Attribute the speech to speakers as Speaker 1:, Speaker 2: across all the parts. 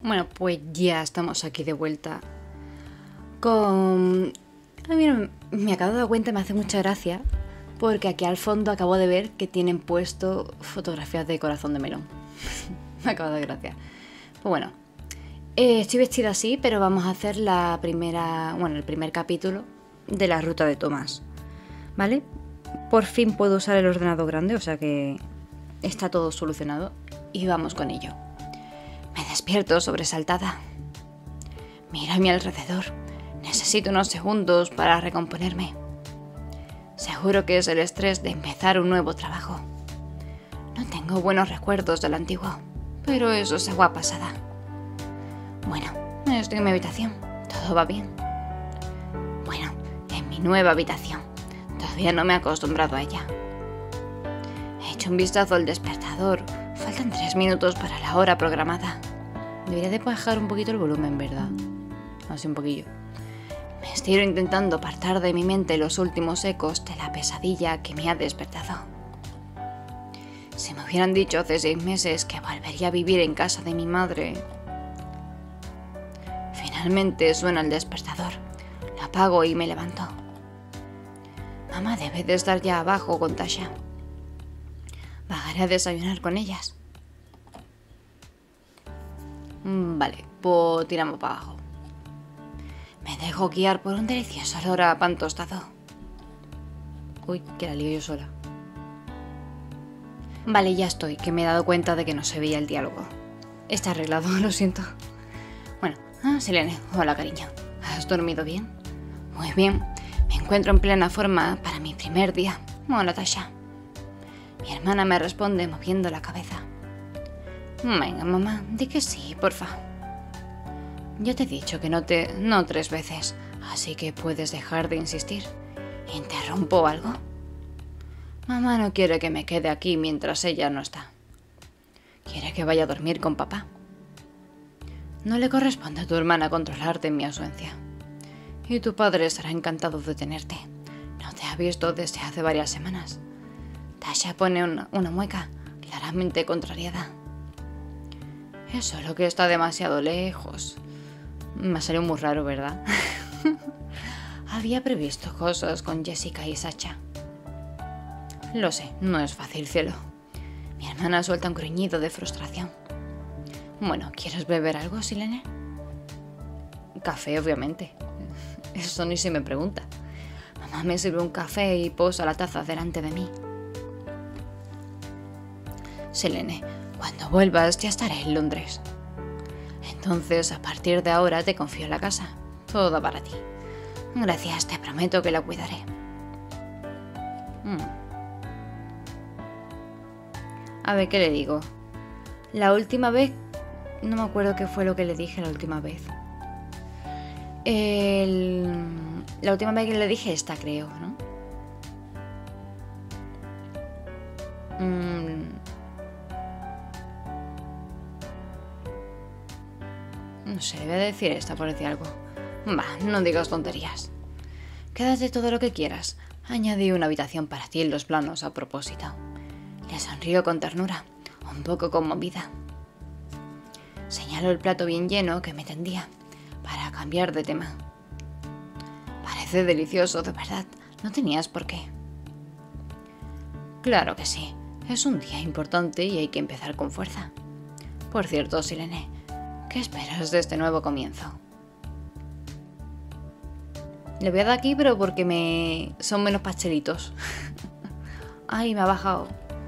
Speaker 1: Bueno, pues ya estamos aquí de vuelta con... A mí me acabo de dar cuenta, me hace mucha gracia, porque aquí al fondo acabo de ver que tienen puesto fotografías de corazón de melón. Me acabo de dar gracia. Pues bueno, estoy vestida así, pero vamos a hacer el primer capítulo de la ruta de Tomás, ¿vale? Por fin puedo usar el ordenador grande, o sea que está todo solucionado y vamos con ello. Me despierto sobresaltada. Miro a mi alrededor. Necesito unos segundos para recomponerme. Seguro que es el estrés de empezar un nuevo trabajo. No tengo buenos recuerdos del antiguo, pero eso es agua pasada. Bueno, estoy en mi habitación. Todo va bien. Bueno, en mi nueva habitación. Todavía no me he acostumbrado a ella. He hecho un vistazo al despertador. Faltan 3 minutos para la hora programada. Debería de bajar un poquito el volumen, ¿verdad? Así un poquillo. Me estiro intentando apartar de mi mente los últimos ecos de la pesadilla que me ha despertado. Si me hubieran dicho hace 6 meses que volvería a vivir en casa de mi madre... Finalmente suena el despertador. Lo apago y me levanto. Mamá debe de estar ya abajo con Tasha. Bajaré a desayunar con ellas. Vale, pues tiramos para abajo. Me dejo guiar por un delicioso olor a pan tostado. Uy, que la lío yo sola. Vale, ya estoy, que me he dado cuenta de que no se veía el diálogo. Está arreglado, lo siento. Bueno, Selene, hola cariño. ¿Has dormido bien? Muy bien, me encuentro en plena forma para mi primer día. Hola, Tasha. Mi hermana me responde moviendo la cabeza. Venga, mamá, di que sí, porfa. Yo te he dicho que no 3 veces, así que puedes dejar de insistir. ¿Interrumpo algo? Mamá no quiere que me quede aquí mientras ella no está. Quiere que vaya a dormir con papá. No le corresponde a tu hermana controlarte en mi ausencia. Y tu padre estará encantado de tenerte. No te ha visto desde hace varias semanas. Tasha pone una mueca, claramente contrariada. Es solo que está demasiado lejos. Me ha salido muy raro, ¿verdad? Había previsto cosas con Jessica y Sacha. Lo sé, no es fácil, cielo. Mi hermana suelta un gruñido de frustración. Bueno, ¿quieres beber algo, Selene? Café, obviamente. Eso ni se me pregunta. Mamá me sirve un café y posa la taza delante de mí. Selene, cuando vuelvas ya estaré en Londres. Entonces, a partir de ahora te confío la casa. Toda para ti. Gracias, te prometo que la cuidaré. A ver, ¿qué le digo? La última vez... No me acuerdo qué fue lo que le dije la última vez. La última vez que le dije esta, creo, ¿no? No sé, le voy a decir esta por decir algo. Va, no digas tonterías. Quédate todo lo que quieras. Añadí una habitación para ti en los planos a propósito. Le sonrío con ternura, un poco conmovida. Señalo el plato bien lleno que me tendía, para cambiar de tema. Parece delicioso, de verdad. No tenías por qué. Claro que sí. Es un día importante y hay que empezar con fuerza. Por cierto, Selene, ¿qué esperas de este nuevo comienzo? Le voy a dar aquí, pero porque son menos pastelitos. Ay, me ha bajado.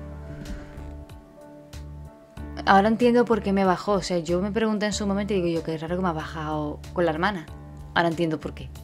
Speaker 1: Ahora entiendo por qué me bajó. O sea, yo me pregunté en su momento y digo yo, qué raro que me ha bajado con la hermana. Ahora entiendo por qué.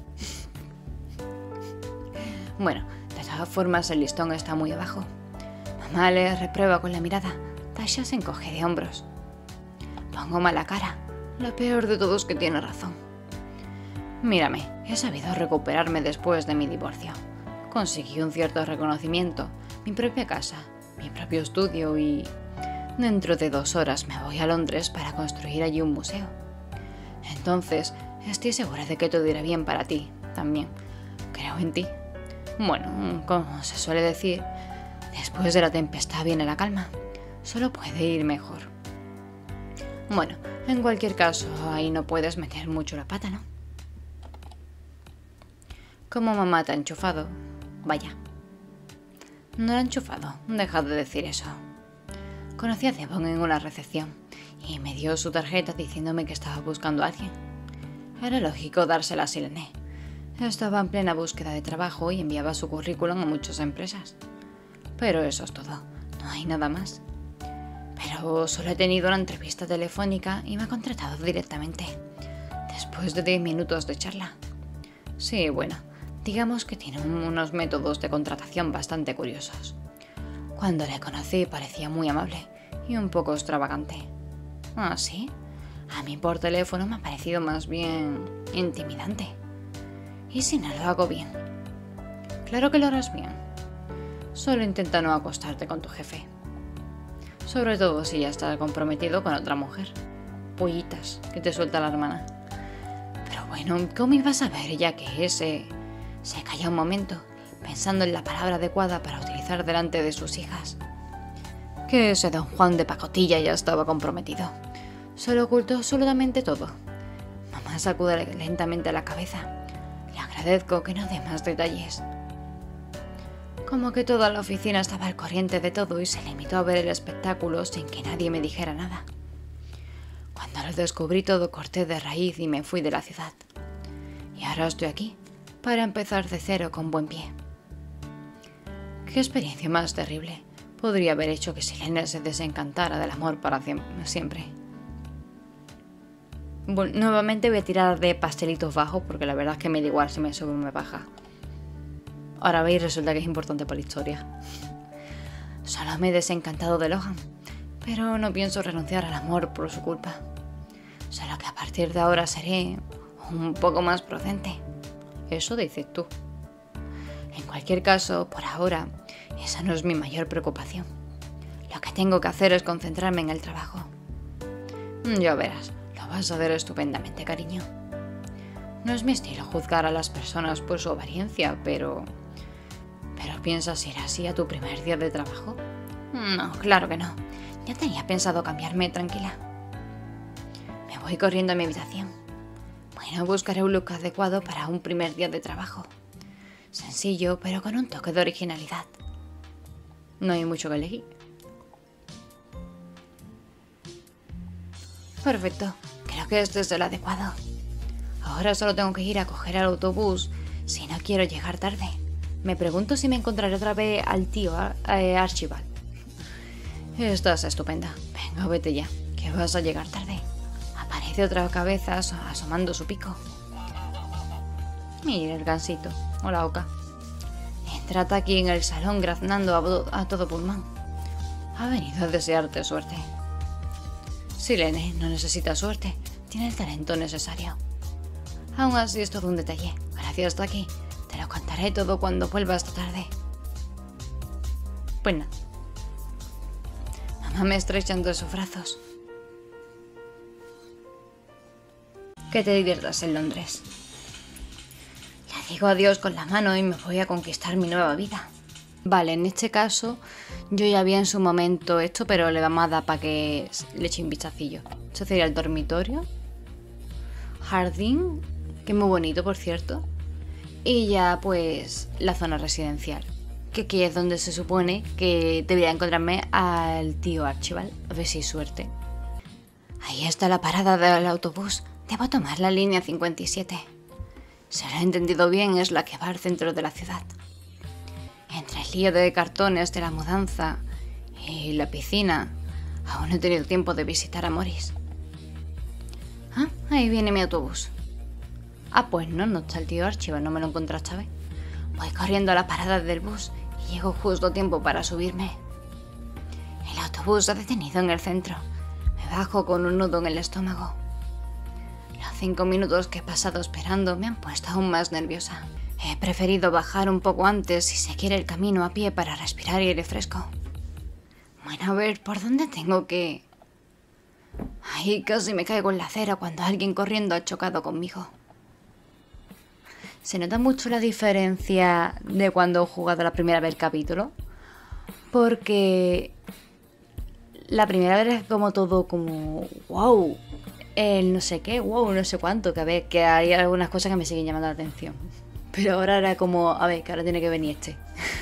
Speaker 1: Bueno, de todas formas el listón está muy abajo. Mamá le reprueba con la mirada. Tasha se encoge de hombros. Pongo mala cara. Lo peor de todo es que tiene razón. Mírame, he sabido recuperarme después de mi divorcio. Conseguí un cierto reconocimiento, mi propia casa, mi propio estudio y... Dentro de 2 horas me voy a Londres para construir allí un museo. Entonces, estoy segura de que todo irá bien para ti, también. Creo en ti. Bueno, como se suele decir, después de la tempestad viene la calma. Solo puede ir mejor. Bueno, en cualquier caso, ahí no puedes meter mucho la pata, ¿no? Como mamá te ha enchufado. Vaya. No la ha enchufado, deja de decir eso. Conocí a Devon en una recepción y me dio su tarjeta diciéndome que estaba buscando a alguien. Era lógico dársela a Silene. Estaba en plena búsqueda de trabajo y enviaba su currículum a muchas empresas. Pero eso es todo, no hay nada más. Pero solo he tenido una entrevista telefónica y me ha contratado directamente, después de 10 minutos de charla. Sí, bueno, digamos que tiene unos métodos de contratación bastante curiosos. Cuando le conocí parecía muy amable y un poco extravagante. ¿Ah, sí? A mí por teléfono me ha parecido más bien intimidante. ¿Y si no lo hago bien? Claro que lo harás bien. Solo intenta no acostarte con tu jefe. Sobre todo si ya estás comprometido con otra mujer. Pollitas, que te suelta la hermana. Pero bueno, ¿cómo ibas a ver ya que ese... Se calla un momento, pensando en la palabra adecuada para utilizar delante de sus hijas. Que ese don Juan de pacotilla ya estaba comprometido. Se lo ocultó absolutamente todo. Mamá sacude lentamente la cabeza. Le agradezco que no dé más detalles. Como que toda la oficina estaba al corriente de todo y se limitó a ver el espectáculo sin que nadie me dijera nada. Cuando lo descubrí todo corté de raíz y me fui de la ciudad. Y ahora estoy aquí, para empezar de cero con buen pie. Qué experiencia más terrible. Podría haber hecho que Silene se desencantara del amor para siempre. Bueno, nuevamente voy a tirar de pastelitos bajos porque la verdad es que me da igual si me sube o me baja. Ahora veis, resulta que es importante para la historia. Solo me he desencantado de Lohan, pero no pienso renunciar al amor por su culpa. Solo que a partir de ahora seré un poco más prudente. Eso dices tú. En cualquier caso, por ahora, esa no es mi mayor preocupación. Lo que tengo que hacer es concentrarme en el trabajo. Ya verás, lo vas a hacer estupendamente, cariño. No es mi estilo juzgar a las personas por su apariencia, pero ¿piensas ir así a tu primer día de trabajo? No, claro que no. Ya tenía pensado cambiarme tranquila. Me voy corriendo a mi habitación. Bueno, buscaré un look adecuado para un primer día de trabajo. Sencillo, pero con un toque de originalidad. No hay mucho que elegir. Perfecto, creo que este es el adecuado. Ahora solo tengo que ir a coger el autobús si no quiero llegar tarde. Me pregunto si me encontraré otra vez al tío Archibald. Estás estupenda. Venga, vete ya, que vas a llegar tarde. Aparece otra cabeza asomando su pico. Mira el gansito. Hola, Oka. Entrad aquí en el salón graznando a todo pulmón. Ha venido a desearte suerte. Silene no necesita suerte. Tiene el talento necesario. Aún así es todo un detalle. Gracias, Taki. Te lo contaré todo cuando vuelva esta tarde. Pues nada. Mamá me estrecha entre sus brazos. Que te diviertas en Londres. Le digo adiós con la mano y me voy a conquistar mi nueva vida. Vale, en este caso yo ya vi en su momento esto, pero le vamos a dar para que le eche un vistacillo. Esto sería el dormitorio. Jardín, que es muy bonito, por cierto. Y ya pues la zona residencial, que aquí es donde se supone que debería encontrarme al tío Archibald. A ver si hay suerte. Ahí está la parada del autobús. Debo tomar la línea 57. Si lo he entendido bien, es la que va al centro de la ciudad. Entre el lío de cartones de la mudanza y la piscina, aún no he tenido tiempo de visitar a Morris. Ah, ahí viene mi autobús. Ah, pues no está el tío Archibald, no me lo encontré esta vez. Voy corriendo a la parada del bus y llego justo a tiempo para subirme. El autobús ha detenido en el centro. Me bajo con un nudo en el estómago. Los 5 minutos que he pasado esperando me han puesto aún más nerviosa. He preferido bajar un poco antes y seguir el camino a pie para respirar aire fresco. Bueno, a ver, ¿por dónde tengo que...? Ay, casi me caigo en la acera cuando alguien corriendo ha chocado conmigo. Se nota mucho la diferencia de cuando he jugado la primera vez el capítulo, porque La primera vez era como todo como wow, el no sé qué, wow, no sé cuánto, que a ver, que hay algunas cosas que me siguen llamando la atención. Pero ahora era como, a ver, que ahora tiene que venir este.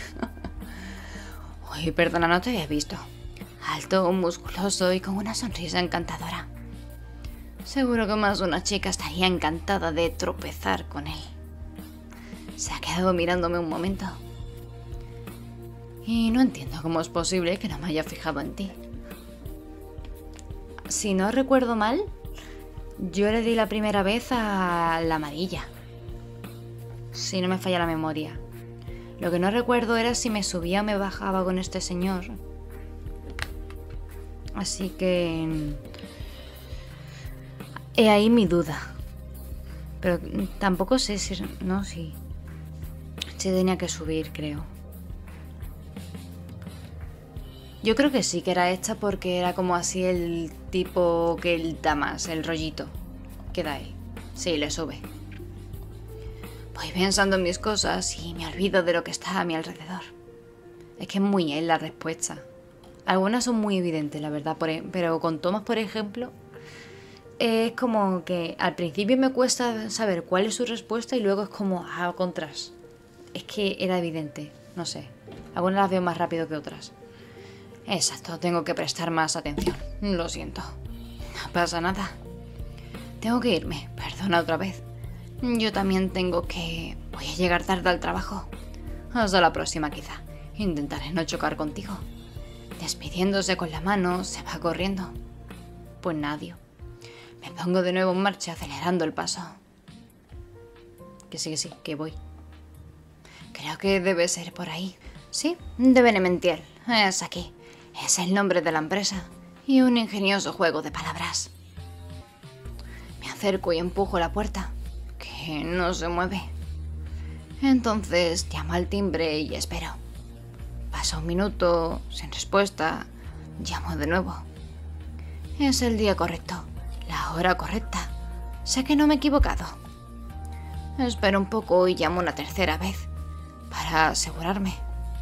Speaker 1: Uy, perdona, no te había visto. Alto, musculoso y con una sonrisa encantadora. Seguro que más de una chica estaría encantada de tropezar con él. Se ha quedado mirándome un momento. Y no entiendo cómo es posible que no me haya fijado en ti. Si no recuerdo mal, yo le di la primera vez a la amarilla. Si no me falla la memoria. Lo que no recuerdo era si me subía o me bajaba con este señor. Así que... he ahí mi duda. Pero tampoco sé si... no, sí. Sí tenía que subir, creo. Yo creo que sí que era esta porque era como así el tipo que él da más, el rollito que da él. Sí, le sube. Voy pensando en mis cosas y me olvido de lo que está a mi alrededor. Es que es muy él la respuesta. Algunas son muy evidentes, la verdad, pero con Thomas, por ejemplo, es como que al principio me cuesta saber cuál es su respuesta y luego es como, contras. Es que era evidente, no sé. Algunas las veo más rápido que otras. Exacto, tengo que prestar más atención. Lo siento. No pasa nada. Tengo que irme, perdona otra vez. Yo también tengo que... voy a llegar tarde al trabajo. Hasta la próxima quizá. Intentaré no chocar contigo. Despidiéndose con la mano, se va corriendo. Pues nadie. Me pongo de nuevo en marcha acelerando el paso. Que sí, que voy. Creo que debe ser por ahí. Sí, de Benementiel. Es aquí. Es el nombre de la empresa y un ingenioso juego de palabras. Me acerco y empujo la puerta, que no se mueve. Entonces llamo al timbre y espero. Pasa un minuto, sin respuesta, llamo de nuevo. Es el día correcto, la hora correcta. Sé que no me he equivocado. Espero un poco y llamo una tercera vez, para asegurarme.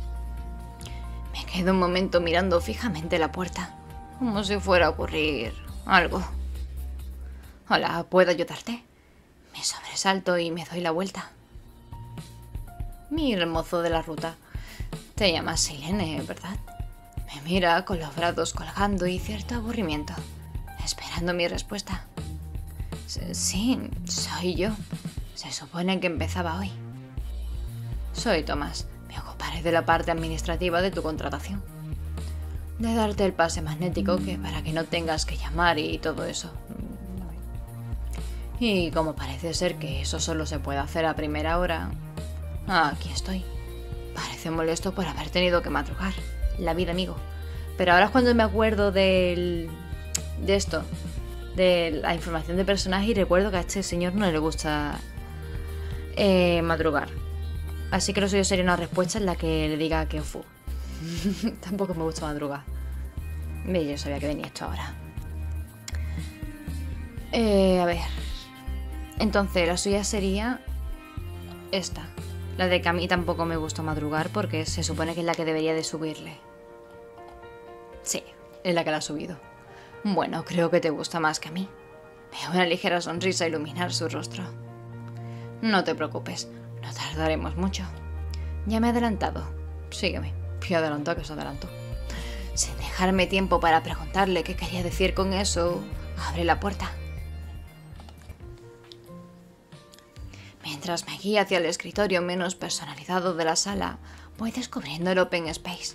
Speaker 1: Me quedo un momento mirando fijamente la puerta, como si fuera a ocurrir algo. Hola, ¿puedo ayudarte? Me sobresalto y me doy la vuelta. Mira el mozo de la ruta. Te llamas Silene, ¿verdad? Me mira con los brazos colgando y cierto aburrimiento, esperando mi respuesta. Sí, soy yo. Se supone que empezaba hoy. Soy Tomás. Me ocuparé de la parte administrativa de tu contratación. De darte el pase magnético para que no tengas que llamar y todo eso. Y como parece ser que eso solo se puede hacer a primera hora, aquí estoy. Parece molesto por haber tenido que madrugar. La vida, amigo. Pero ahora es cuando me acuerdo de esto, de la información de personaje, y recuerdo que a este señor no le gusta madrugar. Así que lo suyo sería una respuesta en la que le diga que fu. Tampoco me gusta madrugar. Yo sabía que venía esto ahora. A ver. Entonces, la suya sería esta. La de que a mí tampoco me gusta madrugar porque se supone que es la que debería de subirle. Sí, es la que la ha subido. Bueno, creo que te gusta más que a mí. Veo una ligera sonrisa iluminar su rostro. No te preocupes, no tardaremos mucho. Ya me he adelantado. Sígueme. Fui adelantado que se adelantó. Sin dejarme tiempo para preguntarle qué quería decir con eso, abre la puerta. Mientras me guía hacia el escritorio menos personalizado de la sala, voy descubriendo el Open Space.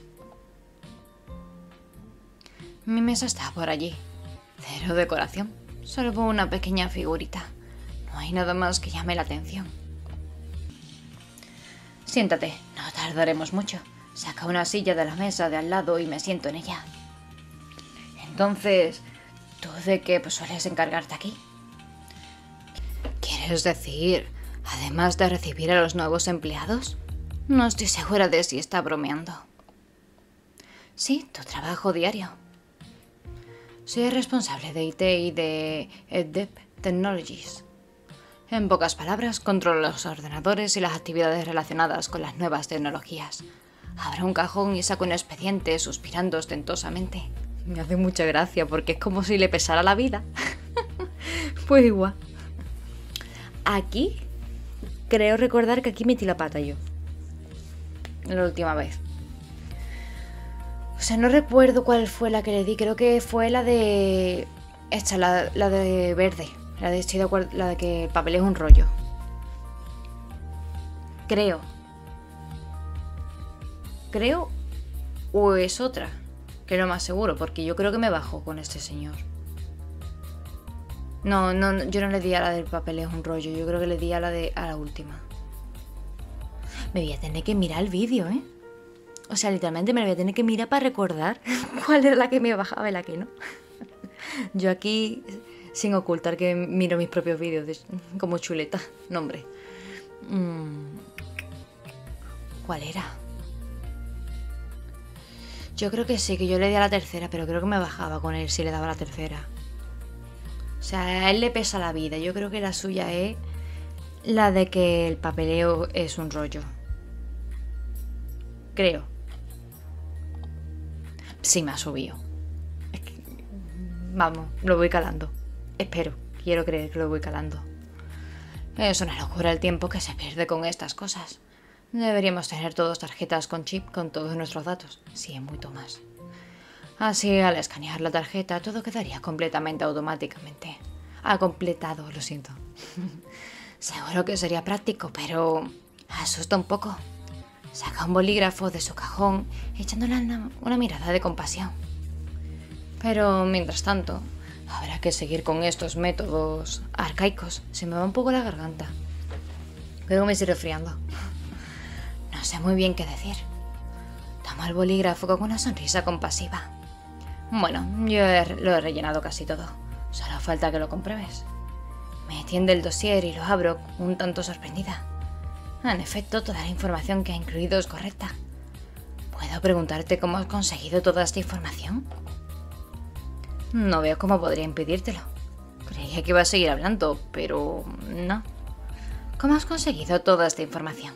Speaker 1: Mi mesa está por allí. Cero decoración, salvo una pequeña figurita. No hay nada más que llame la atención. Siéntate, no tardaremos mucho. Saca una silla de la mesa de al lado y me siento en ella. Entonces, ¿tú de qué sueles encargarte aquí? ¿Quieres decir, además de recibir a los nuevos empleados? No estoy segura de si está bromeando. Sí, tu trabajo diario. Soy responsable de IT y de EdDep Technologies. En pocas palabras, controlo los ordenadores y las actividades relacionadas con las nuevas tecnologías. Abro un cajón y saco un expediente suspirando ostentosamente. Me hace mucha gracia porque es como si le pesara la vida. Pues igual. Aquí, creo recordar que aquí metí la pata yo. La última vez. O sea, no recuerdo cuál fue la que le di. Creo que fue la de... Esta, la de verde. La de estoy de acuerdo, la de que el papel es un rollo. Creo. O es otra. Que es lo más seguro, porque yo creo que me bajó con este señor. No, yo no le di a la del papel es un rollo. Yo creo que le di a la última. Me voy a tener que mirar el vídeo, ¿eh? O sea, literalmente me lo voy a tener que mirar para recordar cuál era la que me bajaba y la que no. Yo aquí, sin ocultar que miro mis propios vídeos como chuleta. No, hombre. ¿Cuál era? Yo creo que sí, que yo le di a la tercera, pero creo que me bajaba con él si le daba la tercera. O sea, a él le pesa la vida. Yo creo que la suya es la de que el papeleo es un rollo. Creo. Sí, me ha subido. Es que, vamos, lo voy calando. Espero, quiero creer que lo voy calando. Es una locura el tiempo que se pierde con estas cosas. Deberíamos tener todas tarjetas con chip con todos nuestros datos. Sí, mucho más. Así, al escanear la tarjeta, todo quedaría completamente automáticamente. Completado, lo siento. Seguro que sería práctico, pero asusta un poco. Saca un bolígrafo de su cajón, echándole una mirada de compasión. Pero, mientras tanto, habrá que seguir con estos métodos arcaicos. Se me va un poco la garganta. Pero me estoy resfriando. No sé muy bien qué decir. Toma el bolígrafo con una sonrisa compasiva. Bueno, yo lo he rellenado casi todo. Solo falta que lo compruebes. Me tiende el dossier y lo abro un tanto sorprendida. En efecto, toda la información que ha incluido es correcta. ¿Puedo preguntarte cómo has conseguido toda esta información? No veo cómo podría impedírtelo. Creía que iba a seguir hablando, pero no. ¿Cómo has conseguido toda esta información?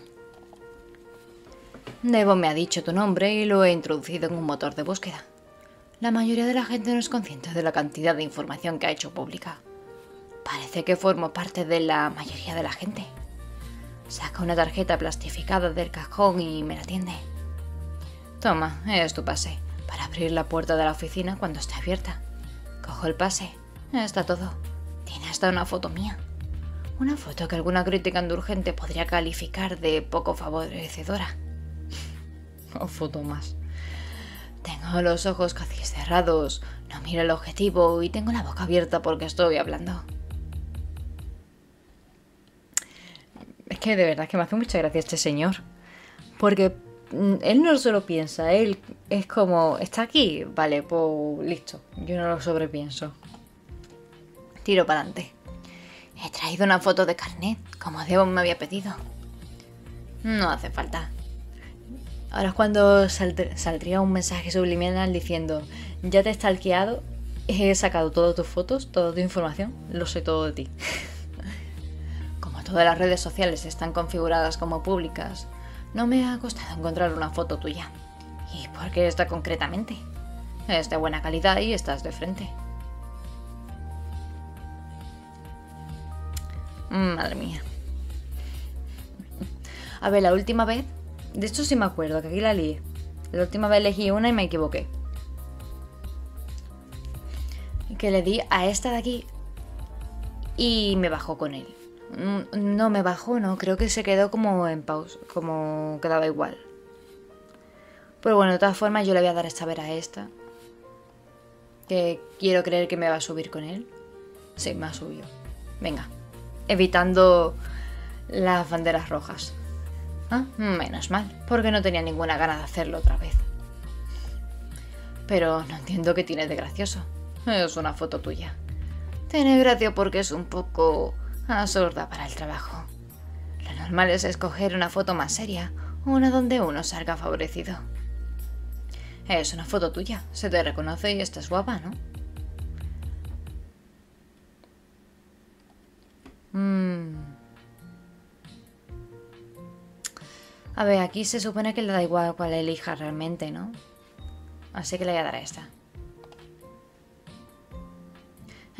Speaker 1: Devon me ha dicho tu nombre y lo he introducido en un motor de búsqueda. La mayoría de la gente no es consciente de la cantidad de información que ha hecho pública. Parece que formo parte de la mayoría de la gente. Saca una tarjeta plastificada del cajón y me la tiende. Toma, es tu pase, para abrir la puerta de la oficina cuando esté abierta. Cojo el pase. Está todo. Tiene hasta una foto mía. Una foto que alguna crítica indulgente podría calificar de poco favorecedora. O foto más. Tengo los ojos casi cerrados, no miro el objetivo y tengo la boca abierta porque estoy hablando. Es que de verdad que me hace mucha gracia este señor. Porque él no solo piensa, él es como, ¿está aquí? Vale, pues listo, yo no lo sobrepienso. Tiro para adelante. He traído una foto de carnet, como Devon me había pedido. No hace falta. Ahora es cuando saldría un mensaje subliminal diciendo: ya te he stalkeado, he sacado todas tus fotos, toda tu información, lo sé todo de ti. Como todas las redes sociales están configuradas como públicas, no me ha costado encontrar una foto tuya. ¿Y por qué esta concretamente? Es de buena calidad y estás de frente. Madre mía. A ver, la última vez... De esto sí me acuerdo, que aquí la lié. La última vez elegí una y me equivoqué. Que le di a esta de aquí y me bajó con él. No me bajó, no. Creo que se quedó como en pausa, como quedaba igual. Pero bueno, de todas formas yo le voy a dar esta vez a esta. Que quiero creer que me va a subir con él. Sí, me ha subido. Venga. Evitando las banderas rojas. Menos mal, porque no tenía ninguna gana de hacerlo otra vez. Pero no entiendo qué tiene de gracioso. Es una foto tuya. Tiene gracia porque es un poco absurda para el trabajo. Lo normal es escoger una foto más seria, una donde uno salga favorecido. Es una foto tuya, se te reconoce y estás guapa, ¿no? A ver, aquí se supone que le da igual cuál elija realmente, ¿no? Así que le voy a dar a esta.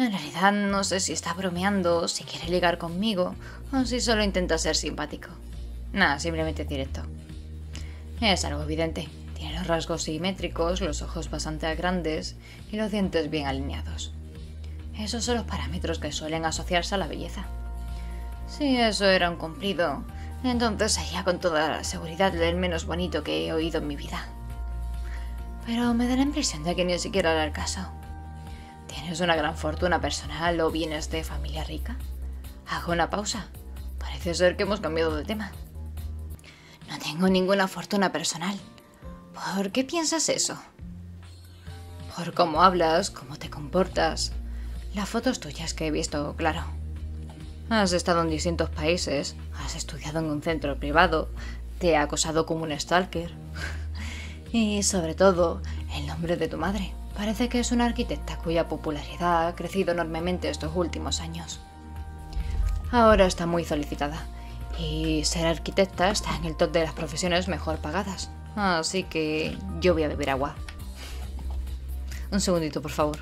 Speaker 1: En realidad no sé si está bromeando, si quiere ligar conmigo o si solo intenta ser simpático. Nada, simplemente es directo. Es algo evidente. Tiene los rasgos simétricos, los ojos bastante grandes y los dientes bien alineados. Esos son los parámetros que suelen asociarse a la belleza. Si eso era un cumplido, entonces sería con toda la seguridad el menos bonito que he oído en mi vida. Pero me da la impresión de que ni siquiera hará el caso. ¿Tienes una gran fortuna personal o vienes de familia rica? Hago una pausa. Parece ser que hemos cambiado de tema. No tengo ninguna fortuna personal. ¿Por qué piensas eso? Por cómo hablas, cómo te comportas. Las fotos tuyas que he visto, claro. Has estado en distintos países, has estudiado en un centro privado, te ha acosado como un stalker. Y sobre todo, el nombre de tu madre. Parece que es una arquitecta cuya popularidad ha crecido enormemente estos últimos años. Ahora está muy solicitada. Y ser arquitecta está en el top de las profesiones mejor pagadas. Así que yo voy a beber agua. Un segundito, por favor.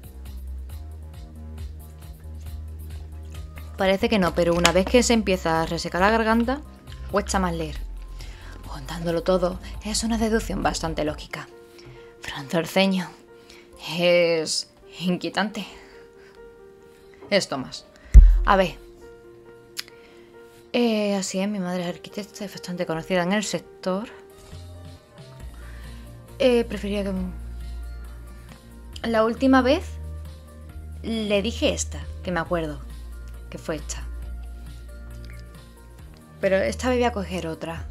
Speaker 1: Parece que no, pero una vez que se empieza a resecar la garganta, cuesta más leer. Contándolo todo, es una deducción bastante lógica. Franzo el ceño. Es inquietante. Es Tomás. A ver. Así es, mi madre es arquitecta, es bastante conocida en el sector. Prefería que... La última vez le dije esta, que me acuerdo, que fue esta. Pero esta vez voy a coger otra.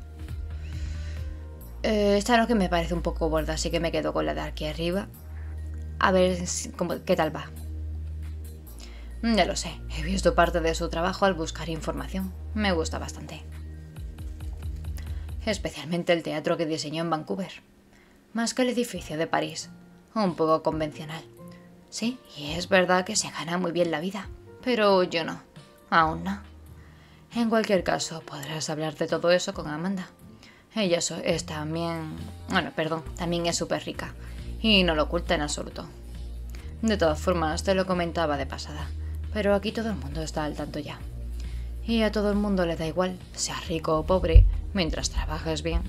Speaker 1: Esta no, que me parece un poco gorda, así que me quedo con la de aquí arriba. A ver qué tal va. Ya lo sé, he visto parte de su trabajo al buscar información. Me gusta bastante. Especialmente el teatro que diseñó en Vancouver. Más que el edificio de París. Un poco convencional. Sí, y es verdad que se gana muy bien la vida. Pero yo no. Aún no. En cualquier caso, podrás hablar de todo eso con Amanda. Ella es también... también es súper rica. Y no lo oculta en absoluto. De todas formas, te lo comentaba de pasada. Pero aquí todo el mundo está al tanto ya. Y a todo el mundo le da igual, sea rico o pobre, mientras trabajes bien.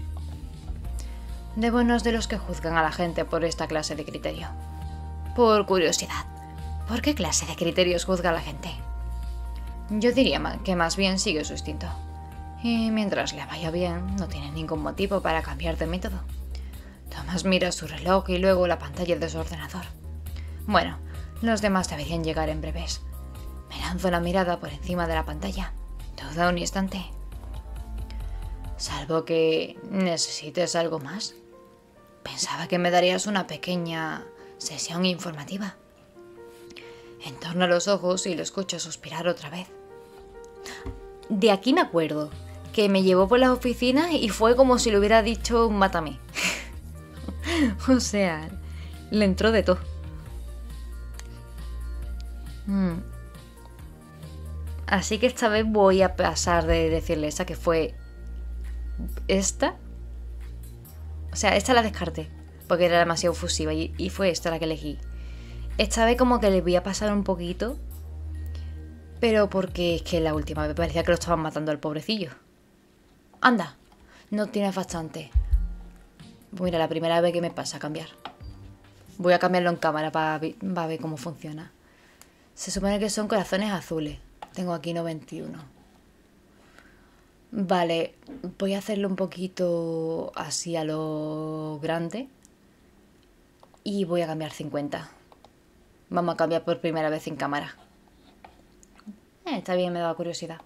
Speaker 1: Debo no es de los que juzgan a la gente por esta clase de criterio. Por curiosidad, ¿por qué clase de criterios juzga a la gente? Yo diría que más bien sigue su instinto. Y mientras le vaya bien, no tiene ningún motivo para cambiar de método. Tomás mira su reloj y luego la pantalla de su ordenador. Bueno, los demás deberían llegar en breves. Me lanzo la mirada por encima de la pantalla. Duda un instante. Salvo que necesites algo más. Pensaba que me darías una pequeña sesión informativa. Entorna los ojos y lo escucho suspirar otra vez. De aquí me acuerdo, que me llevó por las oficinas y fue como si le hubiera dicho mátame. O sea, le entró de todo. Así que esta vez voy a pasar de decirle esa, que fue esta. O sea, esta la descarté porque era demasiado fusiva y fue esta la que elegí. Esta vez como que le voy a pasar un poquito, pero porque es que la última vez parecía que lo estaban matando al pobrecillo. Anda, no tienes bastante. Pues mira, la primera vez que me pasa a cambiar. Voy a cambiarlo en cámara para ver cómo funciona. Se supone que son corazones azules. Tengo aquí 91. Vale, voy a hacerlo un poquito así a lo grande. Y voy a cambiar 50. Vamos a cambiar por primera vez en cámara. Está bien, me da curiosidad.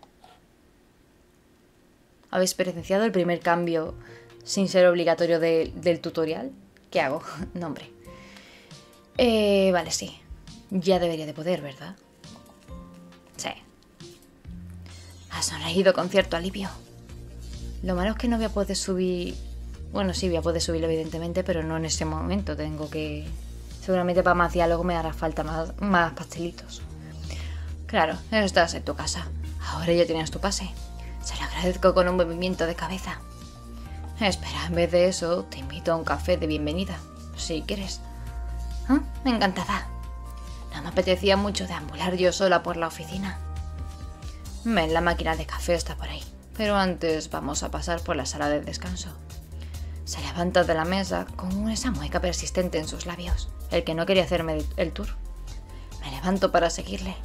Speaker 1: ¿Habéis presenciado el primer cambio sin ser obligatorio del tutorial? ¿Qué hago? No, hombre. Vale, sí. Ya debería de poder, ¿verdad? Sí. Ha sonreído con cierto alivio. Lo malo es que no voy a poder subir... Bueno, sí, voy a poder subirlo evidentemente, pero no en ese momento. Tengo que... Seguramente para más diálogo me hará falta más pastelitos. Claro, estás en tu casa. Ahora ya tienes tu pase. Se lo agradezco con un movimiento de cabeza. Espera, en vez de eso, te invito a un café de bienvenida, si quieres. ¿Ah? Encantada. No me apetecía mucho deambular yo sola por la oficina. Ven, la máquina de café está por ahí. Pero antes vamos a pasar por la sala de descanso. Se levanta de la mesa con esa mueca persistente en sus labios. El que no quería hacerme el tour. Me levanto para seguirle.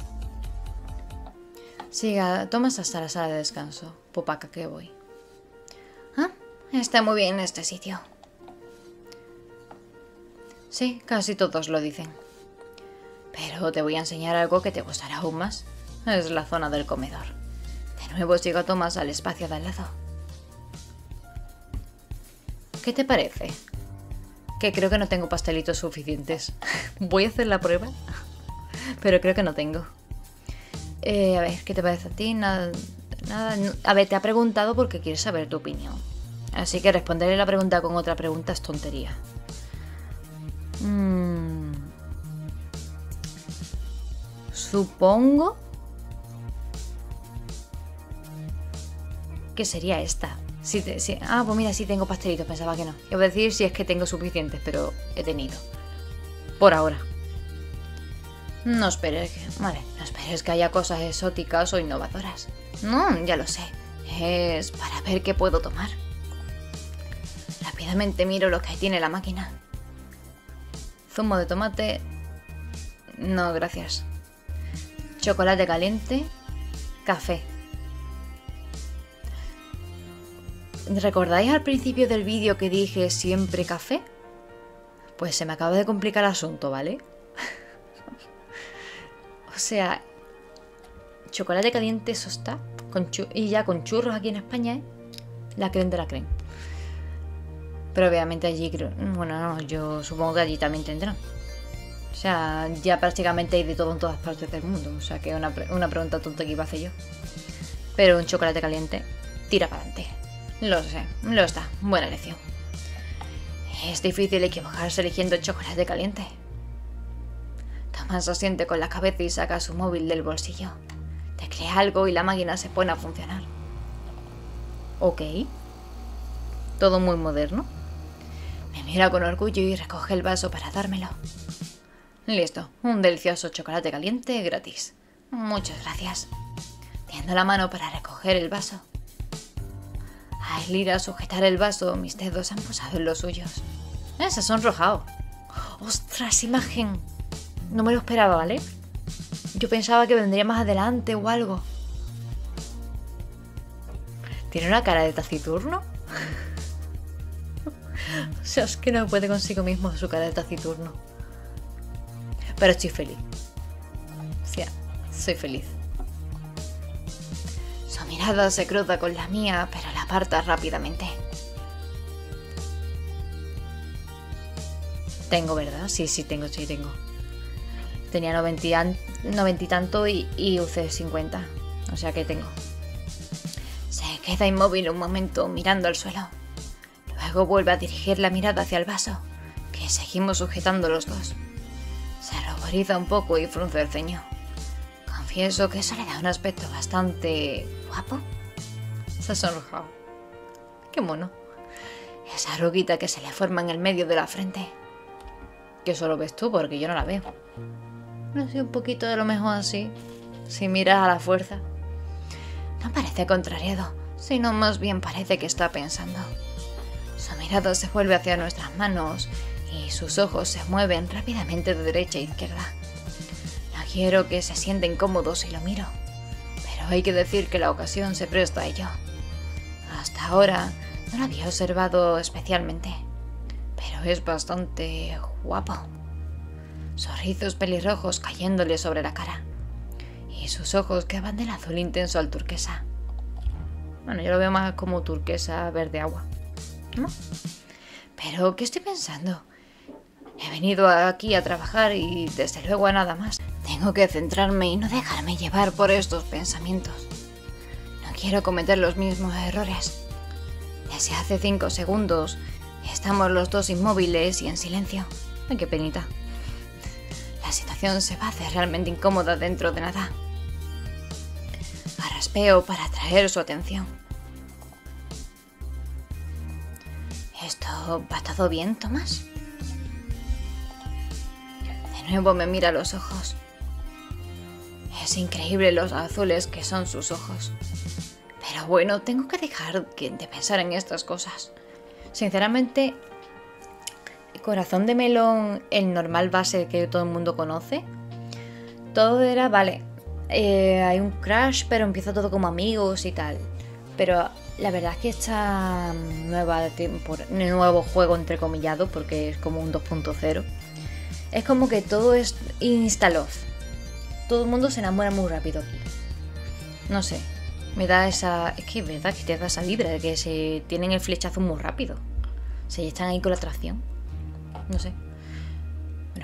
Speaker 1: Siga, Tomás hasta la sala de descanso. Popaca, que voy. Ah, está muy bien este sitio. Sí, casi todos lo dicen. Pero te voy a enseñar algo que te gustará aún más. Es la zona del comedor. De nuevo sigo a Tomás al espacio de al lado. ¿Qué te parece? Que creo que no tengo pastelitos suficientes. Voy a hacer la prueba, pero creo que no tengo. A ver, ¿qué te parece a ti? Nada. A ver, te ha preguntado porque quiere saber tu opinión. Así que responderle la pregunta con otra pregunta es tontería. Supongo que sería esta. Pues mira, sí tengo pastelitos, pensaba que no. Iba a decir si es que tengo suficientes, pero he tenido. Por ahora. No esperes que haya cosas exóticas o innovadoras. No, ya lo sé. Es para ver qué puedo tomar. Rápidamente miro lo que tiene la máquina. Zumo de tomate. No, gracias. Chocolate caliente. Café. ¿Recordáis al principio del vídeo que dije siempre café? Pues se me acaba de complicar el asunto, ¿vale? O sea, chocolate caliente, eso está. Y ya con churros aquí en España, ¿eh? La creme de la creme. Pero obviamente allí creo... Bueno, no, yo supongo que allí también tendrán. O sea, ya prácticamente hay de todo en todas partes del mundo. O sea, que una pregunta tonta que iba a hacer yo. Pero un chocolate caliente, tira para adelante. Lo sé, lo está. Buena elección. Es difícil equivocarse eligiendo chocolate caliente. Tomás asiente con la cabeza y saca su móvil del bolsillo. Teclea algo y la máquina se pone a funcionar. Ok. Todo muy moderno. Me mira con orgullo y recoge el vaso para dármelo. Listo, un delicioso chocolate caliente gratis. Muchas gracias. Tiendo la mano para recoger el vaso. Al ir a sujetar el vaso, mis dedos han posado en los suyos. Se ha sonrojado. ¡Ostras, imagen! No me lo esperaba, ¿vale? Yo pensaba que vendría más adelante o algo. ¿Tiene una cara de taciturno? O sea, es que no puede consigo mismo su cara de taciturno. Pero estoy feliz. O sea, soy feliz. Su mirada se cruza con la mía, pero la aparta rápidamente. Tengo, ¿verdad? Sí, tengo. Tenía 90 y tanto y usé 50. O sea que tengo. Se queda inmóvil un momento mirando al suelo. Luego vuelve a dirigir la mirada hacia el vaso, que seguimos sujetando los dos. Se ruboriza un poco y frunce el ceño. Confieso que eso le da un aspecto bastante guapo. Se ha sonrojado. Qué mono. Esa arruguita que se le forma en el medio de la frente. Que solo ves tú porque yo no la veo. No sé, un poquito de lo mejor así. Si miras a la fuerza. No parece contrariado, sino más bien parece que está pensando. Su mirada se vuelve hacia nuestras manos y sus ojos se mueven rápidamente de derecha a izquierda. No quiero que se sienta incómodo si lo miro, pero hay que decir que la ocasión se presta a ello. Hasta ahora no lo había observado especialmente, pero es bastante guapo. Sus rizos pelirrojos cayéndole sobre la cara y sus ojos que van del azul intenso al turquesa. Bueno, yo lo veo más como turquesa verde agua, ¿no? Pero, ¿qué estoy pensando? He venido aquí a trabajar y desde luego a nada más. Tengo que centrarme y no dejarme llevar por estos pensamientos. No quiero cometer los mismos errores. Desde hace 5 segundos estamos los dos inmóviles y en silencio. Ay, qué penita. La situación se va a hacer realmente incómoda dentro de nada. Arraspeo para atraer su atención. ¿Esto va todo bien, Tomás? De nuevo me mira a los ojos. Es increíble los azules que son sus ojos. Pero bueno, tengo que dejar de pensar en estas cosas. Sinceramente, Corazón de Melón, el normal base que todo el mundo conoce, todo era, vale, hay un crush, pero empieza todo como amigos y tal. Pero la verdad es que esta nuevo juego entrecomillado, porque es como un 2.0, es como que todo es insta-love. Todo el mundo se enamora muy rápido aquí. No sé, me da esa... Es que es verdad que te da esa vibra de que se tienen el flechazo muy rápido. O sea, ya están ahí con la atracción. No sé. Bueno.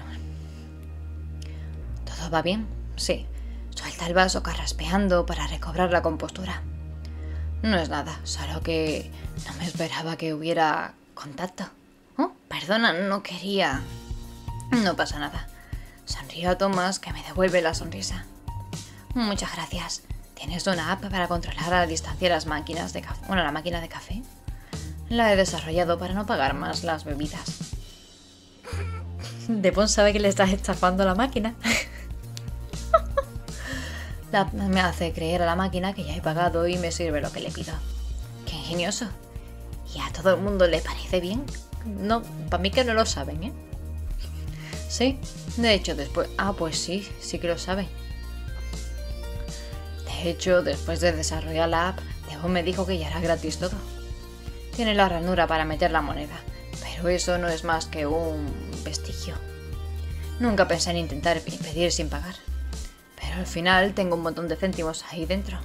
Speaker 1: ¿Todo va bien? Sí. Suelta el vaso carraspeando para recobrar la compostura. No es nada, solo que no me esperaba que hubiera contacto. Oh, perdona, no quería... No pasa nada. Sonrío a Thomas, que me devuelve la sonrisa. Muchas gracias. ¿Tienes una app para controlar a la distancia las máquinas de café? Bueno, la máquina de café. La he desarrollado para no pagar más las bebidas. Devon sabe que le estás estafando a la máquina. Me hace creer a la máquina que ya he pagado y me sirve lo que le pido. ¡Qué ingenioso! ¿Y a todo el mundo le parece bien? No, para mí que no lo saben, ¿eh? Sí, de hecho después... Ah, pues sí, sí que lo saben. De hecho, después de desarrollar la app, Devon me dijo que ya era gratis todo. Tiene la ranura para meter la moneda, pero eso no es más que un vestigio. Nunca pensé en intentar pedir sin pagar. Pero al final tengo un montón de céntimos ahí dentro.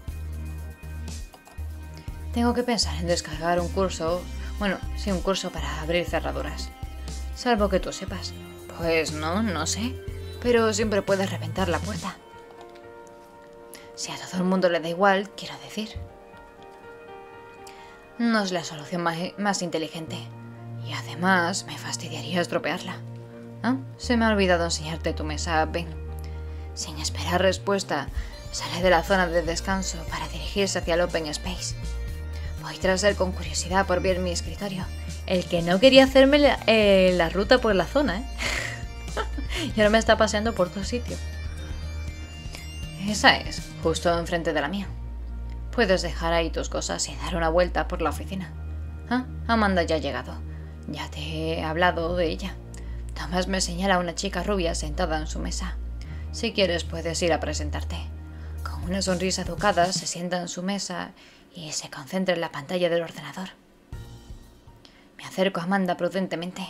Speaker 1: Tengo que pensar en descargar un curso... Bueno, sí, un curso para abrir cerraduras. Salvo que tú sepas. Pues no sé. Pero siempre puedes reventar la puerta. Si a todo el mundo le da igual, quiero decir. No es la solución más inteligente. Y además me fastidiaría estropearla. ¿Ah? Se me ha olvidado enseñarte tu mesa, Ben. Sin esperar respuesta, sale de la zona de descanso para dirigirse hacia el Open Space. Voy tras él con curiosidad por ver mi escritorio. El que no quería hacerme la ruta por la zona, ¿eh? Y ahora me está paseando por todo sitio. Esa es, justo enfrente de la mía. Puedes dejar ahí tus cosas y dar una vuelta por la oficina. Ah, Amanda ya ha llegado. Ya te he hablado de ella. Thomas me señala a una chica rubia sentada en su mesa. Si quieres puedes ir a presentarte. Con una sonrisa educada se sienta en su mesa y se concentra en la pantalla del ordenador. Me acerco a Amanda prudentemente.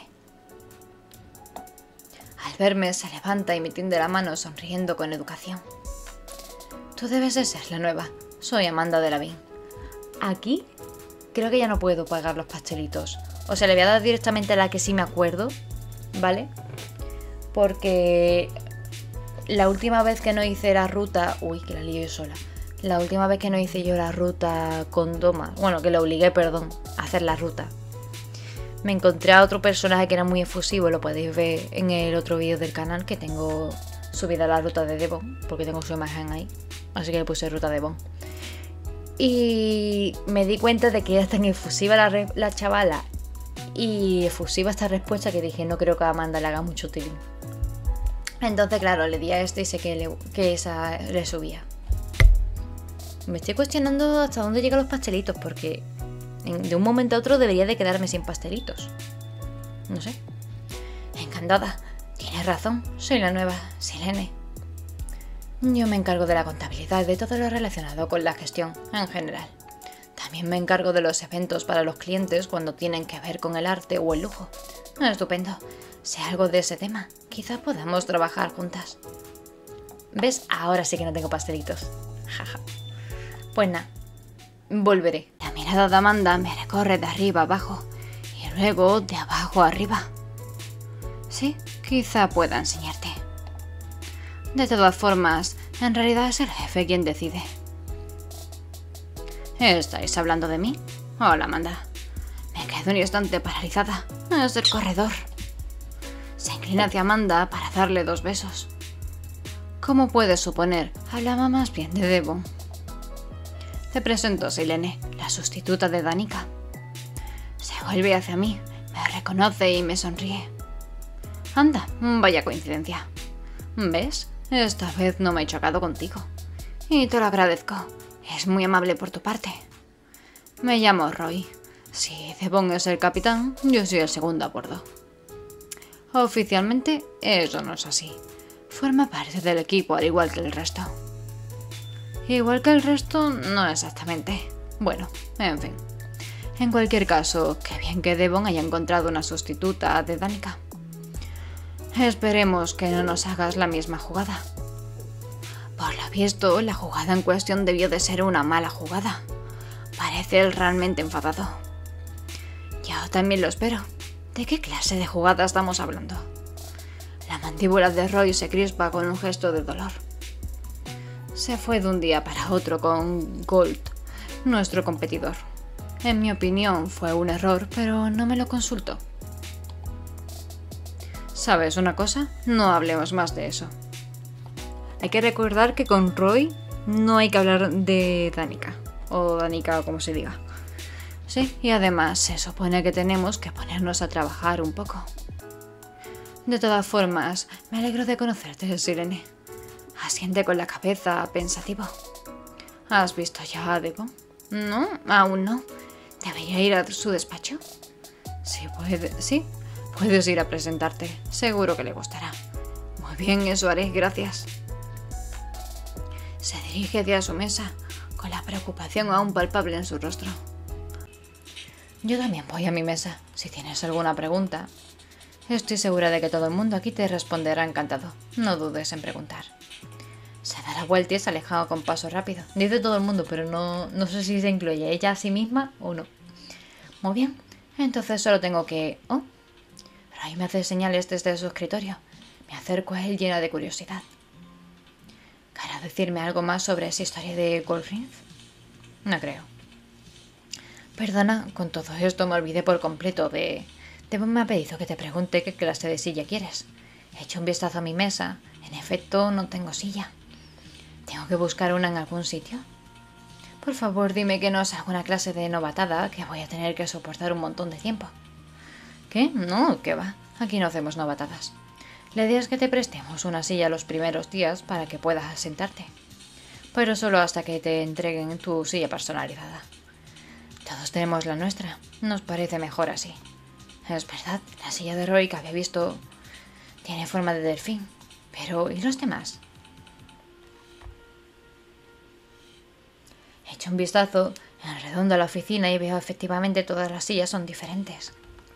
Speaker 1: Al verme se levanta y me tiende la mano sonriendo con educación. Tú debes de ser la nueva. Soy Amanda de Lavín. Aquí creo que ya no puedo pagar los pastelitos. O sea, le voy a dar directamente a la que sí me acuerdo, ¿vale? Porque la última vez que no hice la ruta... Uy, que la lío yo sola. La última vez que no hice yo la ruta con Thomas... Bueno, que le obligué, perdón, a hacer la ruta. Me encontré a otro personaje que era muy efusivo. Lo podéis ver en el otro vídeo del canal, que tengo subida la ruta de Devon, porque tengo su imagen ahí. Así que le puse ruta Devon. Y me di cuenta de que era tan efusiva la chavala y efusiva esta respuesta que dije, no creo que a Amanda le haga mucho tilín. Entonces, claro, le di a este y sé que esa le subía. Me estoy cuestionando hasta dónde llegan los pastelitos, porque de un momento a otro debería de quedarme sin pastelitos. No sé. Encantada. Tienes razón, soy la nueva, Silene. Yo me encargo de la contabilidad y de todo lo relacionado con la gestión en general. También me encargo de los eventos para los clientes cuando tienen que ver con el arte o el lujo. Estupendo. Sé algo de ese tema. Quizá podamos trabajar juntas. ¿Ves? Ahora sí que no tengo pastelitos. Jaja. Pues nada. Volveré. La mirada de Amanda me recorre de arriba a abajo y luego de abajo a arriba. Sí, quizá pueda enseñarte. De todas formas, en realidad es el jefe quien decide. ¿Estáis hablando de mí? Hola, Amanda. Me quedo un instante paralizada. Es el corredor. Se inclina hacia Amanda para darle 2 besos. Como puedes suponer, hablaba más bien de Devon. Te presento a Silene, la sustituta de Danica. Se vuelve hacia mí, me reconoce y me sonríe. Anda, vaya coincidencia. ¿Ves? Esta vez no me he chocado contigo. Y te lo agradezco. Es muy amable por tu parte. Me llamo Roy. Si Devon es el capitán, yo soy el segundo a bordo. Oficialmente, eso no es así. Forma parte del equipo al igual que el resto. Igual que el resto, no exactamente. Bueno, en fin. En cualquier caso, qué bien que Devon haya encontrado una sustituta de Danica. Esperemos que no nos hagas la misma jugada. Por lo visto, la jugada en cuestión debió de ser una mala jugada. Parece realmente enfadado. Yo también lo espero. ¿De qué clase de jugada estamos hablando? La mandíbula de Roy se crispa con un gesto de dolor. Se fue de un día para otro con Gold, nuestro competidor. En mi opinión fue un error, pero no me lo consultó. ¿Sabes una cosa? No hablemos más de eso. Hay que recordar que con Roy no hay que hablar de Danica, o Danica como se diga. Sí, y además se supone que tenemos que ponernos a trabajar un poco. De todas formas, me alegro de conocerte, Sirene. Asiente con la cabeza, pensativo. ¿Has visto ya a Devon? No, aún no. ¿Debería ir a su despacho? Sí, puedes ir a presentarte. Seguro que le gustará. Muy bien, eso haré, gracias. Se dirige hacia su mesa, con la preocupación aún palpable en su rostro. Yo también voy a mi mesa, si tienes alguna pregunta. Estoy segura de que todo el mundo aquí te responderá encantado. No dudes en preguntar. Se da la vuelta y se aleja con paso rápido. Dice todo el mundo, pero no sé si se incluye ella a sí misma o no. Muy bien, entonces solo tengo que... Oh, Roy me hace señales desde su escritorio. Me acerco a él llena de curiosidad. ¿Querrá decirme algo más sobre esa historia de Goldring? No creo. Perdona, con todo esto me olvidé por completo de... Devon me ha pedido que te pregunte qué clase de silla quieres. He hecho un vistazo a mi mesa. En efecto, no tengo silla. ¿Tengo que buscar una en algún sitio? Por favor, dime que no es alguna clase de novatada que voy a tener que soportar un montón de tiempo. ¿Qué? No, ¿qué va? Aquí no hacemos novatadas. La idea es que te prestemos una silla los primeros días para que puedas sentarte. Pero solo hasta que te entreguen tu silla personalizada. Todos tenemos la nuestra. Nos parece mejor así. Es verdad, la silla de Roy que había visto tiene forma de delfín. Pero, ¿y los demás? He hecho un vistazo en redondo a la oficina y veo efectivamente todas las sillas son diferentes.